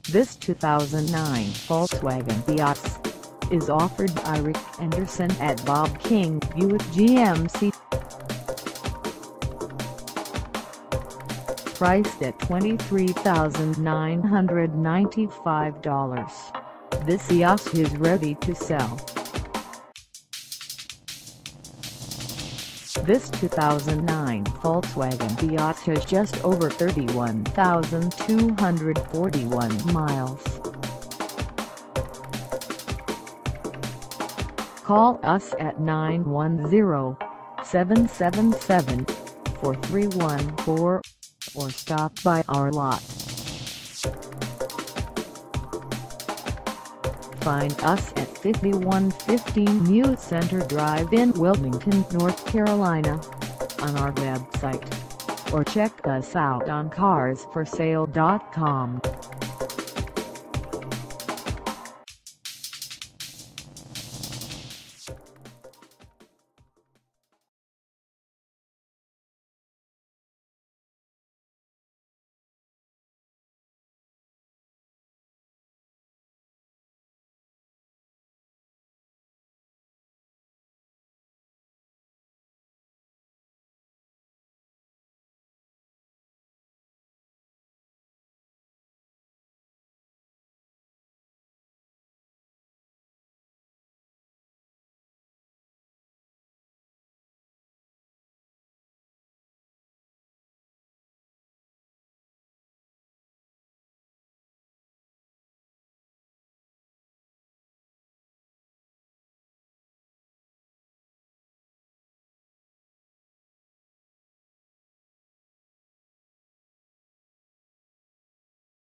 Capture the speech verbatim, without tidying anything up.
This two thousand nine Volkswagen Eos is offered by Rick Anderson at Bob King Buick G M C. Priced at twenty-three thousand nine hundred ninety-five dollars, this Eos is ready to sell. This two thousand nine Volkswagen Eos has just over thirty-one thousand two hundred forty-one miles. Call us at nine one zero, seven seven seven, four three one four or stop by our lot. Find us at fifty-one fifteen New Center Drive in Wilmington, North Carolina, on our website, or check us out on cars for sale dot com.